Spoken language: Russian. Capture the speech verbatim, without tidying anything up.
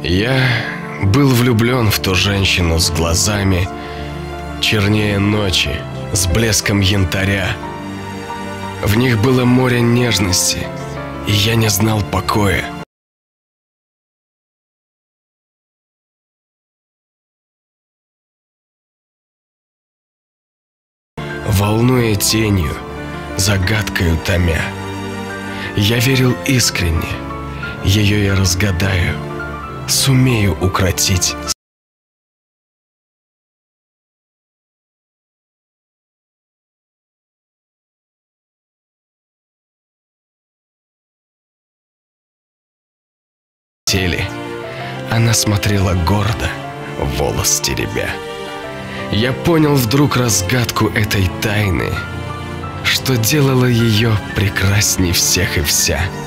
Я был влюблен в ту женщину с глазами чернее ночи, с блеском янтаря. В них было море нежности, и я не знал покоя. Волнуя тенью, загадкою томя, я верил искренне, ее я разгадаю, сумею укротить. Теле она смотрела гордо, волос теребя. Я понял вдруг разгадку этой тайны, что делало ее прекрасней всех и вся.